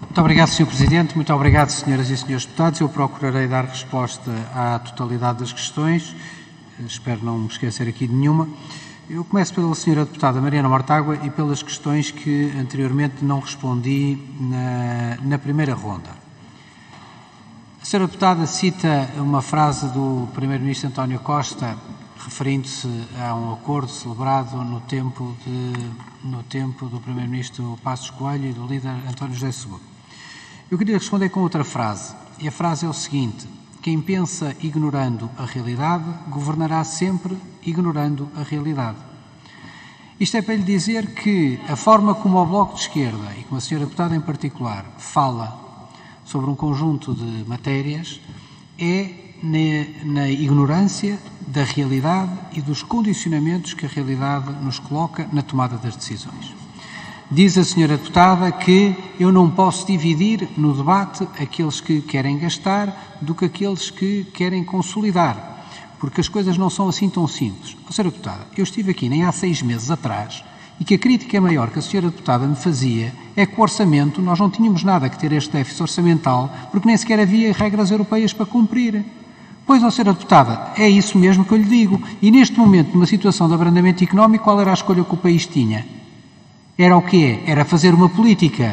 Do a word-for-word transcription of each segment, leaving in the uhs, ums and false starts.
Muito obrigado, senhor Presidente. Muito obrigado, senhoras e senhores deputados. Eu procurarei dar resposta à totalidade das questões. Espero não me esquecer aqui de nenhuma. Eu começo pela senhora deputada Mariana Mortágua e pelas questões que anteriormente não respondi na, na primeira ronda. A senhora deputada cita uma frase do primeiro-ministro António Costa referindo-se a um acordo celebrado no tempo, de, no tempo do primeiro-ministro Passos Coelho e do líder António José Seguro. Eu queria responder com outra frase, e a frase é o seguinte: quem pensa ignorando a realidade, governará sempre ignorando a realidade. Isto é para lhe dizer que a forma como o Bloco de Esquerda, e como a senhora deputada em particular, fala sobre um conjunto de matérias, é na, na ignorância da realidade e dos condicionamentos que a realidade nos coloca na tomada das decisões. Diz a senhora deputada que eu não posso dividir no debate aqueles que querem gastar do que aqueles que querem consolidar, porque as coisas não são assim tão simples. A senhora deputada, eu estive aqui nem há seis meses atrás e que a crítica maior que a senhora deputada me fazia é que o orçamento, nós não tínhamos nada que ter este déficit orçamental porque nem sequer havia regras europeias para cumprir. Pois, ó senhora deputada, é isso mesmo que eu lhe digo. E neste momento, numa situação de abrandamento económico, qual era a escolha que o país tinha? Era o quê? Era fazer uma política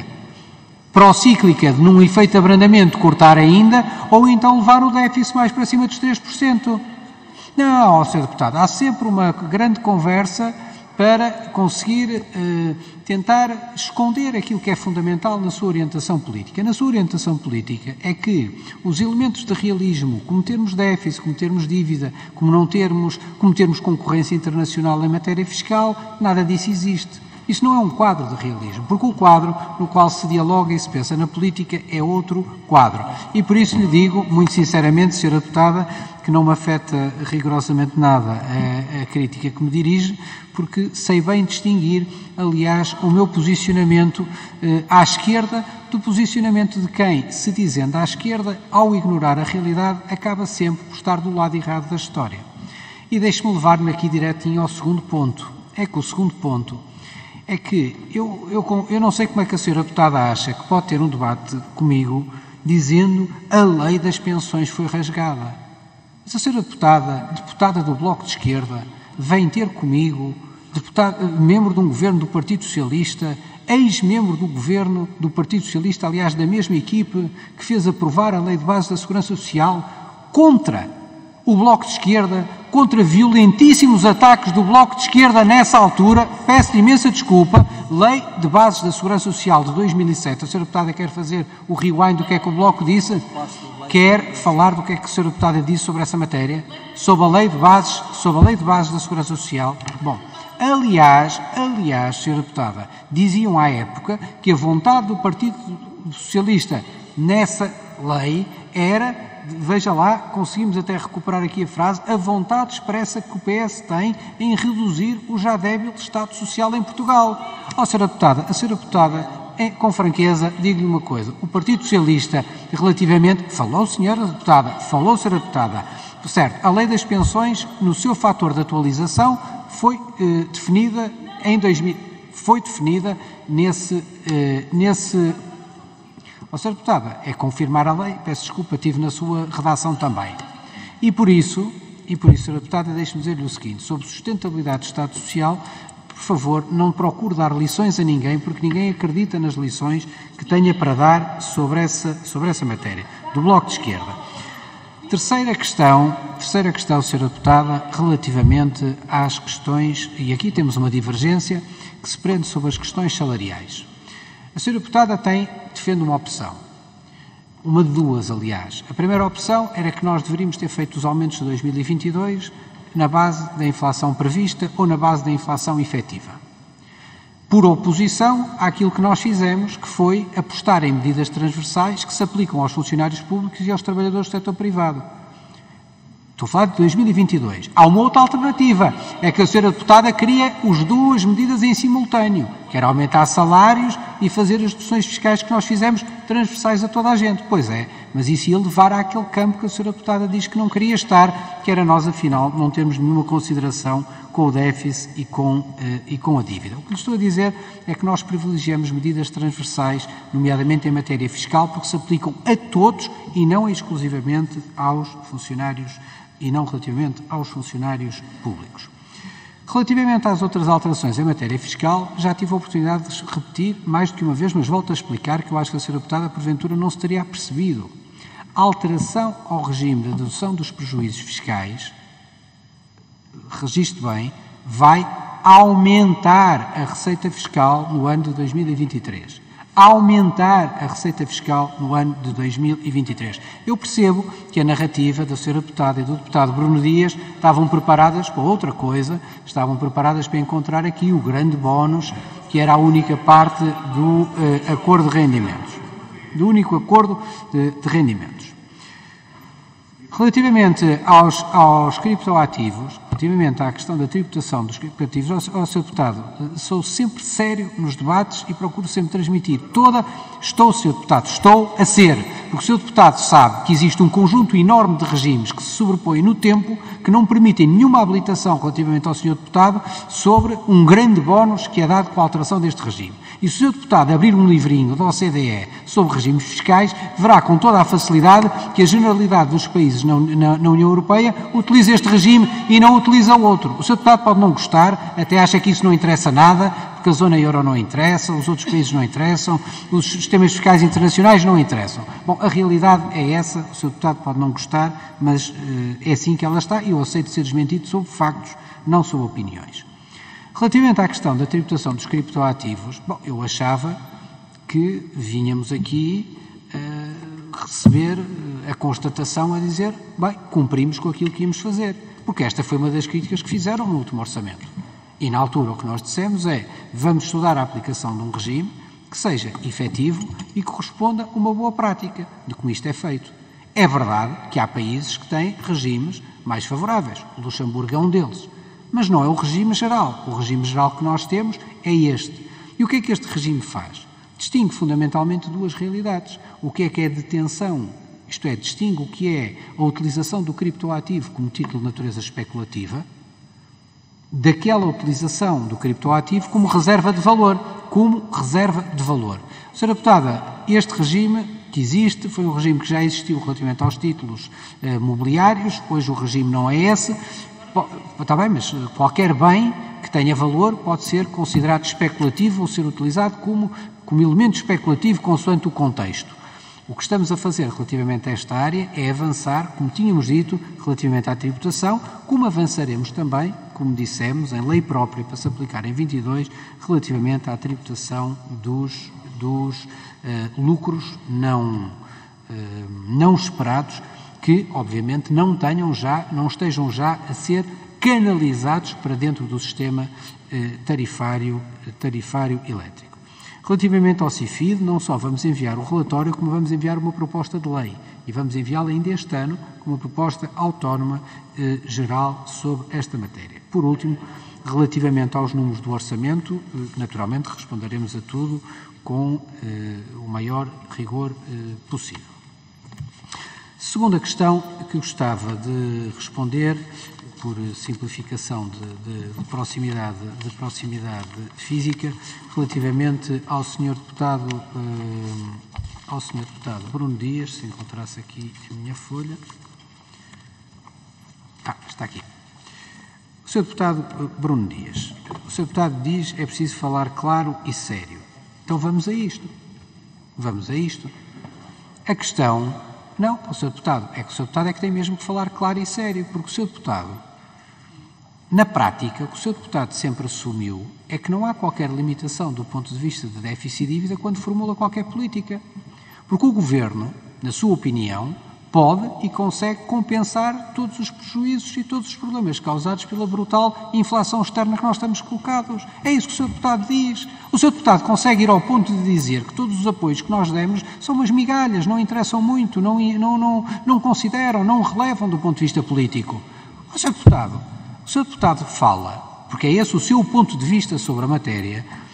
procíclica de, num efeito de abrandamento, cortar ainda, ou então levar o déficit mais para cima dos três por cento. Não, ó senhora deputada, há sempre uma grande conversa para conseguir eh, tentar esconder aquilo que é fundamental na sua orientação política. Na sua orientação política é que os elementos de realismo, como termos déficit, como termos dívida, como não termos, como termos concorrência internacional em matéria fiscal, nada disso existe. Isso não é um quadro de realismo, porque o quadro no qual se dialoga e se pensa na política é outro quadro. E por isso lhe digo, muito sinceramente, senhora deputada, que não me afeta rigorosamente nada a, a crítica que me dirige, porque sei bem distinguir, aliás, o meu posicionamento eh, à esquerda do posicionamento de quem, se dizendo à esquerda, ao ignorar a realidade, acaba sempre por estar do lado errado da história. E deixe-me levar-me aqui direitinho ao segundo ponto. É que o segundo ponto é que eu, eu, eu não sei como é que a senhora deputada acha que pode ter um debate comigo dizendo a lei das pensões foi rasgada. Mas a senhora deputada, deputada do Bloco de Esquerda, vem ter comigo, deputada, membro de um governo do Partido Socialista, ex-membro do governo do Partido Socialista, aliás, da mesma equipe que fez aprovar a Lei de Base da Segurança Social, contra o Bloco de Esquerda, contra violentíssimos ataques do Bloco de Esquerda nessa altura. Peço-lhe imensa desculpa. Lei de Bases da Segurança Social de dois mil e sete. A senhora deputada quer fazer o rewind do que é que o Bloco disse? Quer falar do que é que a senhora deputada disse sobre essa matéria? Sobre a Lei de Bases, sobre a Lei de Bases da Segurança Social? Bom, aliás, aliás, senhora deputada, diziam à época que a vontade do Partido Socialista nessa lei era, veja lá, conseguimos até recuperar aqui a frase, a vontade expressa que o P S tem em reduzir o já débil Estado Social em Portugal. Ó, senhora deputada, a senhora deputada, é, com franqueza, digo-lhe uma coisa, o Partido Socialista, relativamente, falou senhora deputada, falou senhora deputada, certo, a lei das pensões, no seu fator de atualização, foi eh, definida em dois mil, foi definida nesse, eh, nesse Ó, senhora deputada, é confirmar a lei, peço desculpa, estive na sua redação também. E por isso, e por isso, senhora deputada, deixe-me dizer-lhe o seguinte, sobre sustentabilidade do Estado Social, por favor, não procure dar lições a ninguém, porque ninguém acredita nas lições que tenha para dar sobre essa, sobre essa matéria, do Bloco de Esquerda. Terceira questão, terceira questão, senhora deputada, relativamente às questões, e aqui temos uma divergência, que se prende sobre as questões salariais. A senhora deputada tem, defende uma opção, uma de duas, aliás. A primeira opção era que nós deveríamos ter feito os aumentos de dois mil e vinte e dois na base da inflação prevista ou na base da inflação efetiva. Por oposição àquilo que nós fizemos, que foi apostar em medidas transversais que se aplicam aos funcionários públicos e aos trabalhadores do setor privado. Estou a falar de dois mil e vinte e dois. Há uma outra alternativa, é que a senhora deputada queria as duas medidas em simultâneo, que era aumentar salários e fazer as reduções fiscais que nós fizemos transversais a toda a gente. Pois é, mas isso ia levar àquele campo que a senhora deputada diz que não queria estar, que era nós, afinal, não termos nenhuma consideração com o déficit e com, uh, e com a dívida. O que lhe estou a dizer é que nós privilegiamos medidas transversais, nomeadamente em matéria fiscal, porque se aplicam a todos e não exclusivamente aos funcionários e não relativamente aos funcionários públicos. Relativamente às outras alterações em matéria fiscal, já tive a oportunidade de repetir mais do que uma vez, mas volto a explicar que eu acho que a senhora deputada, porventura, não se teria apercebido. A alteração ao regime de dedução dos prejuízos fiscais, registe bem, vai aumentar a receita fiscal no ano de dois mil e vinte e três. Aumentar a receita fiscal no ano de dois mil e vinte e três. Eu percebo que a narrativa da senhora deputada e do deputado Bruno Dias estavam preparadas para outra coisa, estavam preparadas para encontrar aqui o grande bónus, que era a única parte do uh, acordo de rendimentos, do único acordo de, de rendimentos. Relativamente aos, aos criptoativos, relativamente à questão da tributação dos criptoativos, ao, ao senhor deputado, sou sempre sério nos debates e procuro sempre transmitir toda, estou, senhor deputado, estou a ser, porque o senhor deputado sabe que existe um conjunto enorme de regimes que se sobrepõem no tempo, que não permitem nenhuma habilitação relativamente ao senhor deputado sobre um grande bónus que é dado com a alteração deste regime. E se o senhor deputado abrir um livrinho da O C D E sobre regimes fiscais, verá com toda a facilidade que a generalidade dos países na, na, na União Europeia utiliza este regime e não utiliza o outro. O senhor deputado pode não gostar, até acha que isso não interessa nada, porque a zona euro não interessa, os outros países não interessam, os sistemas fiscais internacionais não interessam. Bom, a realidade é essa, o senhor deputado pode não gostar, mas uh, é assim que ela está e eu aceito ser desmentido sobre factos, não sobre opiniões. Relativamente à questão da tributação dos criptoativos, bom, eu achava que vínhamos aqui uh, receber a constatação a dizer, bem, cumprimos com aquilo que íamos fazer, porque esta foi uma das críticas que fizeram no último orçamento. E na altura o que nós dissemos é, vamos estudar a aplicação de um regime que seja efetivo e que corresponda a uma boa prática de como isto é feito. É verdade que há países que têm regimes mais favoráveis, o Luxemburgo é um deles. Mas não é o regime geral. O regime geral que nós temos é este. E o que é que este regime faz? Distingue fundamentalmente duas realidades. O que é que é detenção, isto é, distingue o que é a utilização do criptoativo como título de natureza especulativa, daquela utilização do criptoativo como reserva de valor, como reserva de valor. Senhora Deputada, este regime que existe foi um regime que já existiu relativamente aos títulos eh, mobiliários, hoje o regime não é esse. Está bem, mas qualquer bem que tenha valor pode ser considerado especulativo ou ser utilizado como, como elemento especulativo consoante o contexto. O que estamos a fazer relativamente a esta área é avançar, como tínhamos dito, relativamente à tributação, como avançaremos também, como dissemos, em lei própria para se aplicar em vinte e dois, relativamente à tributação dos, dos uh, lucros não, uh, não esperados, que, obviamente, não tenham já, não estejam já a ser canalizados para dentro do sistema eh, tarifário, tarifário elétrico. Relativamente ao CIFID, não só vamos enviar o relatório, como vamos enviar uma proposta de lei. E vamos enviá-la ainda este ano com uma proposta autónoma eh, geral sobre esta matéria. Por último, relativamente aos números do orçamento, eh, naturalmente responderemos a tudo com eh, o maior rigor eh, possível. Segunda questão que gostava de responder, por simplificação de, de, de, proximidade, de proximidade física, relativamente ao senhor deputado, eh, ao senhor deputado Bruno Dias, se encontrasse aqui a minha folha. Ah, está aqui. O senhor deputado Bruno Dias. O senhor deputado diz que é preciso falar claro e sério. Então vamos a isto. Vamos a isto. A questão... Não, o senhor deputado, é que o senhor deputado é que tem mesmo que falar claro e sério, porque o senhor deputado, na prática, o que o senhor deputado sempre assumiu é que não há qualquer limitação do ponto de vista de déficit e dívida quando formula qualquer política. Porque o Governo, na sua opinião, pode e consegue compensar todos os prejuízos e todos os problemas causados pela brutal inflação externa que nós estamos colocados. É isso que o senhor deputado diz. O senhor deputado consegue ir ao ponto de dizer que todos os apoios que nós demos são umas migalhas, não interessam muito, não, não, não, não consideram, não relevam do ponto de vista político. O senhor deputado, o senhor deputado fala, porque é esse o seu ponto de vista sobre a matéria,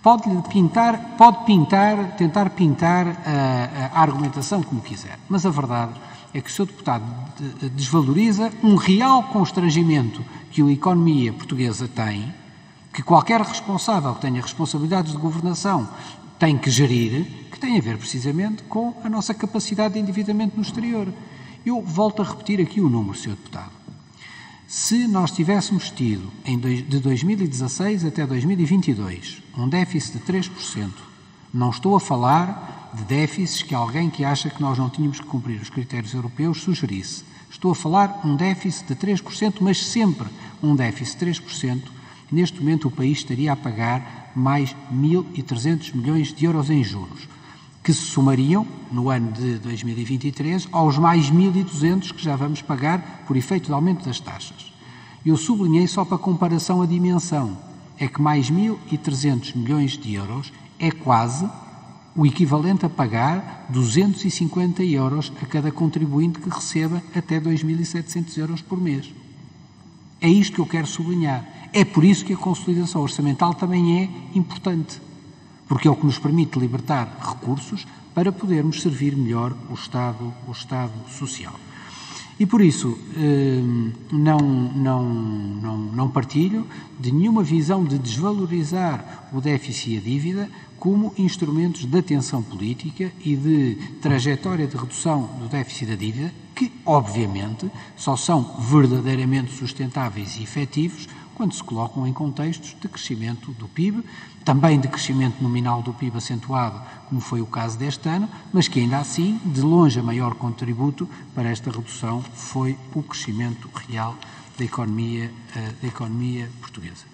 Pode pintar, pode pintar, tentar pintar a, a argumentação como quiser, mas a verdade é que o senhor Deputado desvaloriza um real constrangimento que a economia portuguesa tem, que qualquer responsável que tenha responsabilidades de governação tem que gerir, que tem a ver precisamente com a nossa capacidade de endividamento no exterior. Eu volto a repetir aqui o número, senhor Deputado. Se nós tivéssemos tido, em dois, de dois mil e dezasseis até dois mil e vinte e dois, um déficit de três por cento, não estou a falar de déficits que alguém que acha que nós não tínhamos que cumprir os critérios europeus sugerisse. Estou a falar um déficit de três por cento, mas sempre um déficit de três por cento. Neste momento o país estaria a pagar mais mil e trezentos milhões de euros em juros, que se somariam, no ano de dois mil e vinte e três, aos mais mil e duzentos que já vamos pagar por efeito do aumento das taxas. Eu sublinhei só para comparação a dimensão, é que mais mil e trezentos milhões de euros é quase o equivalente a pagar duzentos e cinquenta euros a cada contribuinte que receba até dois mil e setecentos euros por mês. É isto que eu quero sublinhar. É por isso que a consolidação orçamental também é importante, porque é o que nos permite libertar recursos para podermos servir melhor o Estado, o Estado Social. E por isso não, não, não, não partilho de nenhuma visão de desvalorizar o déficit e a dívida como instrumentos de atenção política e de trajetória de redução do déficit e da dívida, que, obviamente, só são verdadeiramente sustentáveis e efetivos quando se colocam em contextos de crescimento do P I B, também de crescimento nominal do P I B acentuado, como foi o caso deste ano, mas que ainda assim, de longe, a maior contributo para esta redução foi o crescimento real da economia, da economia portuguesa.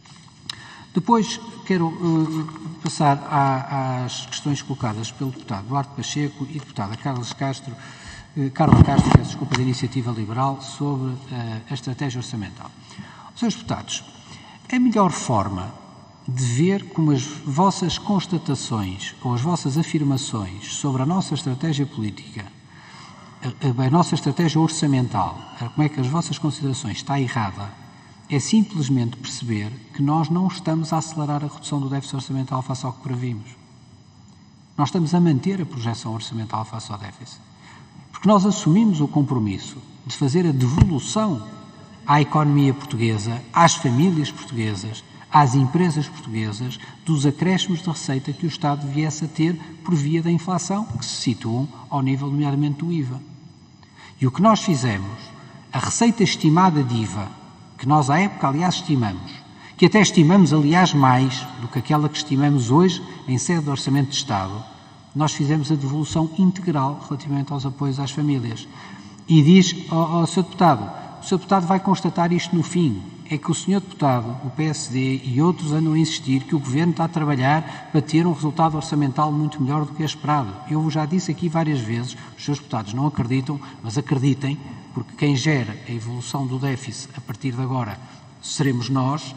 Depois quero uh, passar à, às questões colocadas pelo deputado Duarte Pacheco e deputada Carlos Castro, uh, Carla Castro, peço desculpa, da Iniciativa Liberal, sobre uh, a estratégia orçamental. Senhores deputados, a melhor forma de ver como as vossas constatações ou as vossas afirmações sobre a nossa estratégia política, a, a nossa estratégia orçamental, como é que as vossas considerações está errada, é simplesmente perceber que nós não estamos a acelerar a redução do déficit orçamental face ao que previmos. Nós estamos a manter a projeção orçamental face ao déficit. Porque nós assumimos o compromisso de fazer a devolução à economia portuguesa, às famílias portuguesas, às empresas portuguesas, dos acréscimos de receita que o Estado viesse a ter por via da inflação, que se situam ao nível, nomeadamente, do I V A. E o que nós fizemos, a receita estimada de I V A, que nós à época, aliás, estimamos, que até estimamos, aliás, mais do que aquela que estimamos hoje em sede de Orçamento de Estado, nós fizemos a devolução integral relativamente aos apoios às famílias. E diz ao, ao senhor Deputado, o senhor Deputado vai constatar isto no fim, é que o senhor Deputado, o P S D e outros andam a insistir que o Governo está a trabalhar para ter um resultado orçamental muito melhor do que é esperado. Eu já disse aqui várias vezes, os seus deputados não acreditam, mas acreditem, porque quem gera a evolução do déficit a partir de agora seremos nós,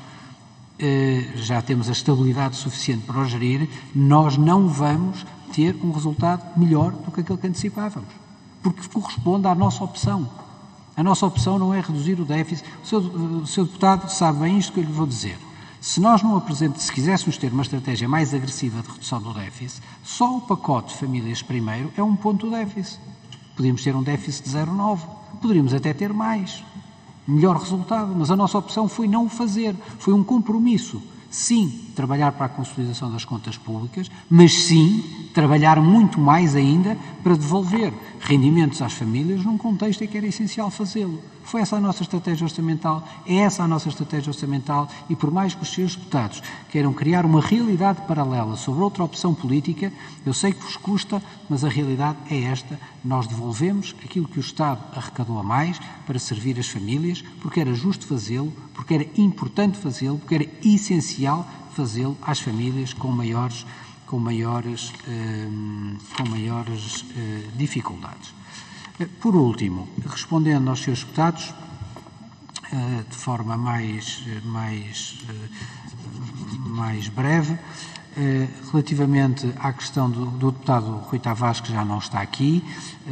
já temos a estabilidade suficiente para o gerir, nós não vamos ter um resultado melhor do que aquele que antecipávamos, porque corresponde à nossa opção. A nossa opção não é reduzir o déficit. O seu, o seu deputado sabe bem isto que eu lhe vou dizer. Se nós não apresentamos, se quiséssemos ter uma estratégia mais agressiva de redução do déficit, só o pacote de famílias primeiro é um ponto do déficit. Podíamos ter um déficit de zero vírgula nove, poderíamos até ter mais. Melhor resultado, mas a nossa opção foi não o fazer. Foi um compromisso. Sim, trabalhar para a consolidação das contas públicas, mas sim, trabalhar muito mais ainda para devolver rendimentos às famílias num contexto em que era essencial fazê-lo. Foi essa a nossa estratégia orçamental, é essa a nossa estratégia orçamental e por mais que os senhores deputados queiram criar uma realidade paralela sobre outra opção política, eu sei que vos custa, mas a realidade é esta. Nós devolvemos aquilo que o Estado arrecadou a mais para servir as famílias, porque era justo fazê-lo, porque era importante fazê-lo, porque era essencial fazê-lo às famílias com maiores, com maiores, eh, com maiores eh, dificuldades. Por último, respondendo aos seus deputados, eh, de forma mais, mais, eh, mais breve, eh, relativamente à questão do, do deputado Rui Tavares, que já não está aqui, eh,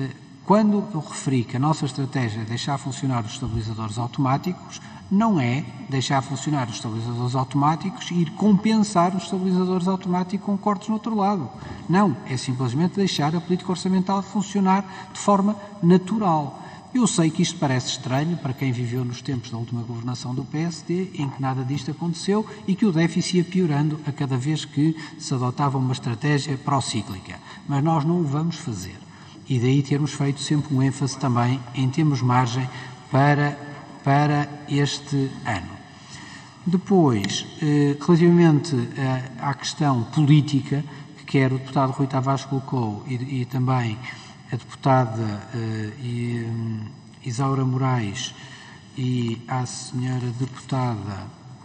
quando eu referi que a nossa estratégia é deixar funcionar os estabilizadores automáticos, não é deixar funcionar os estabilizadores automáticos e ir compensar os estabilizadores automáticos com cortes no outro lado. Não, é simplesmente deixar a política orçamental funcionar de forma natural. Eu sei que isto parece estranho para quem viveu nos tempos da última governação do P S D, em que nada disto aconteceu e que o déficit ia piorando a cada vez que se adotava uma estratégia procíclica. Mas nós não o vamos fazer. E daí termos feito sempre um ênfase também em termos margem para, para este ano. Depois, relativamente à questão política, que quer o deputado Rui Tavares colocou e, e também a deputada uh, Isaura Moraes e a senhora deputada,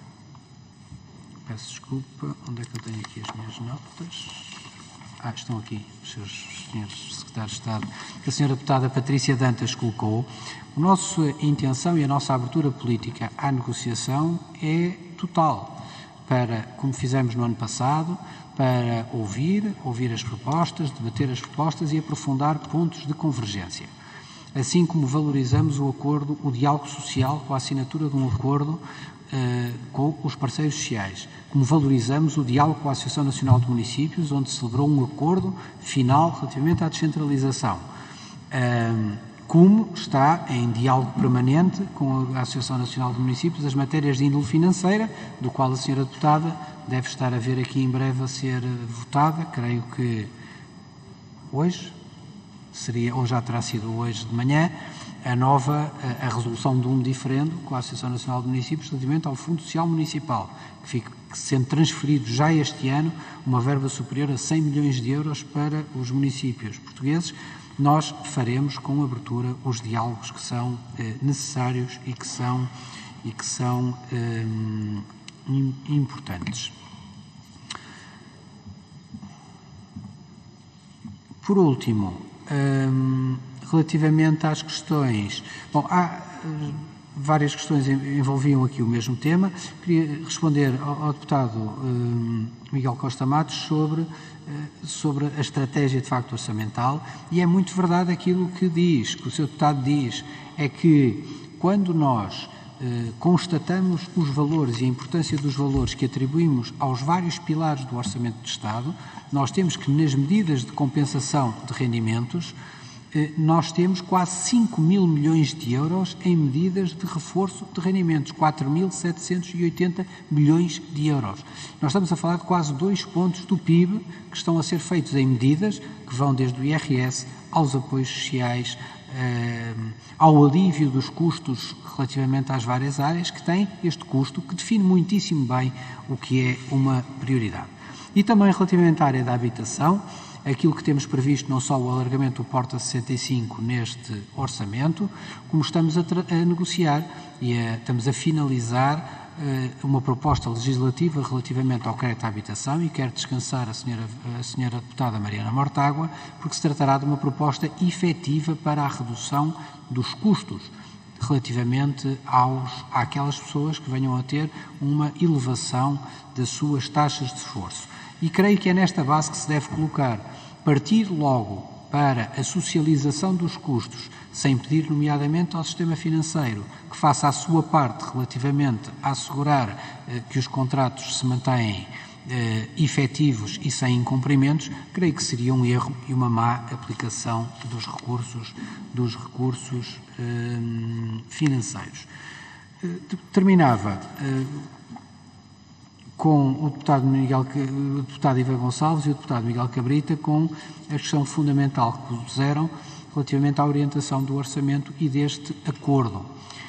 peço desculpa, onde é que eu tenho aqui as minhas notas? Ah, estão aqui os seus senhores secretários de Estado, que a senhora deputada Patrícia Dantas colocou. A nossa intenção e a nossa abertura política à negociação é total, para, como fizemos no ano passado, para ouvir, ouvir as propostas, debater as propostas e aprofundar pontos de convergência. Assim como valorizamos o acordo, o diálogo social com a assinatura de um acordo uh, com os parceiros sociais, como valorizamos o diálogo com a Associação Nacional de Municípios, onde se celebrou um acordo final relativamente à descentralização. Uh, como está em diálogo permanente com a Associação Nacional de Municípios as matérias de índole financeira, do qual a senhora deputada deve estar a ver aqui em breve a ser votada, creio que hoje, seria, ou já terá sido hoje de manhã, a nova, a, a resolução de um diferendo com a Associação Nacional de Municípios relativamente ao Fundo Social Municipal, que fica sendo transferido já este ano uma verba superior a cem milhões de euros para os municípios portugueses. Nós faremos com abertura os diálogos que são eh, necessários e que são, e que são eh, importantes. Por último, eh, relativamente às questões... Bom, há eh, várias questões envolviam aqui o mesmo tema. Queria responder ao, ao deputado eh, Miguel Costa Matos sobre... sobre a estratégia de facto orçamental, e é muito verdade aquilo que diz, que o senhor deputado diz, é que quando nós eh, constatamos os valores e a importância dos valores que atribuímos aos vários pilares do Orçamento de Estado, nós temos que, nas medidas de compensação de rendimentos, eh, nós temos quase cinco mil milhões de euros em medidas de reforço de rendimentos, quatro mil setecentos e oitenta milhões de euros. Nós estamos a falar de quase dois pontos do P I B que estão a ser feitos em medidas que vão desde o I R S aos apoios sociais, eh, ao alívio dos custos relativamente às várias áreas que têm este custo que define muitíssimo bem o que é uma prioridade. E também relativamente à área da habitação, aquilo que temos previsto não só o alargamento do Porta sessenta e cinco neste orçamento, como estamos a, a negociar e a, estamos a finalizar uh, uma proposta legislativa relativamente ao crédito à habitação, e quero descansar a senhora, a senhora deputada Mariana Mortágua, porque se tratará de uma proposta efetiva para a redução dos custos relativamente aos, àquelas pessoas que venham a ter uma elevação das suas taxas de esforço. E creio que é nesta base que se deve colocar, partir logo para a socialização dos custos, sem pedir nomeadamente ao sistema financeiro que faça a sua parte relativamente a assegurar eh, que os contratos se mantêm eh, efetivos e sem incumprimentos, creio que seria um erro e uma má aplicação dos recursos, dos recursos eh, financeiros. Eh, terminava... Eh, com o deputado, Miguel, o deputado Ivan Gonçalves e o deputado Miguel Cabrita, com a questão fundamental que puseram relativamente à orientação do orçamento e deste acordo.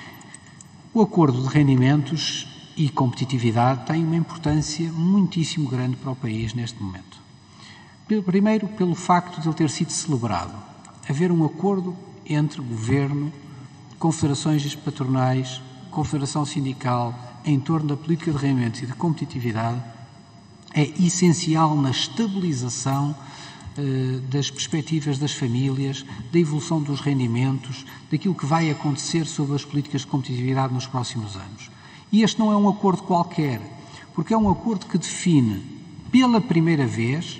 O acordo de rendimentos e competitividade tem uma importância muitíssimo grande para o país neste momento. Primeiro, pelo facto de ele ter sido celebrado. Haver um acordo entre governo, confederações patronais, confederação sindical, em torno da política de rendimentos e de competitividade, é essencial na estabilização eh, das perspectivas das famílias, da evolução dos rendimentos, daquilo que vai acontecer sobre as políticas de competitividade nos próximos anos. E este não é um acordo qualquer, porque é um acordo que define, pela primeira vez,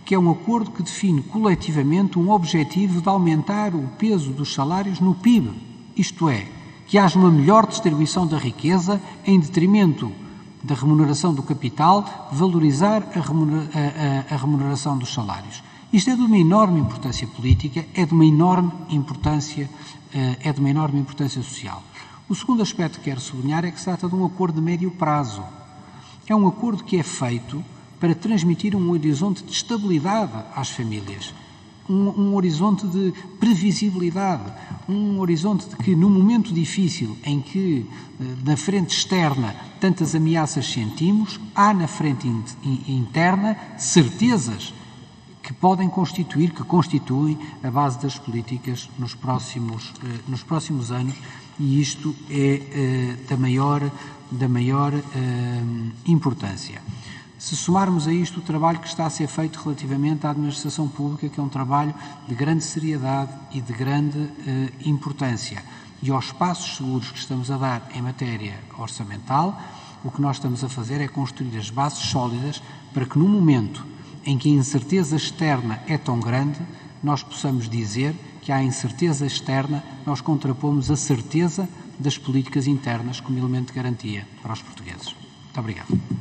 que é um acordo que define coletivamente um objetivo de aumentar o peso dos salários no P I B, isto é, que haja uma melhor distribuição da riqueza em detrimento da remuneração do capital, valorizar a, remunera a, a, a remuneração dos salários. Isto é de uma enorme importância política, é de uma enorme importância, é de uma enorme importância social. O segundo aspecto que quero sublinhar é que se trata de um acordo de médio prazo. É um acordo que é feito para transmitir um horizonte de estabilidade às famílias, um, um horizonte de previsibilidade, um horizonte de que, num momento difícil em que, na frente externa, tantas ameaças sentimos, há na frente in, in, interna certezas que podem constituir, que constituem a base das políticas nos próximos, eh, nos próximos anos, e isto é eh, da maior, da maior eh, importância. Se somarmos a isto o trabalho que está a ser feito relativamente à administração pública, que é um trabalho de grande seriedade e de grande eh, importância, e aos passos seguros que estamos a dar em matéria orçamental, o que nós estamos a fazer é construir as bases sólidas para que, no momento em que a incerteza externa é tão grande, nós possamos dizer que à incerteza externa nós contrapomos a certeza das políticas internas como elemento de garantia para os portugueses. Muito obrigado.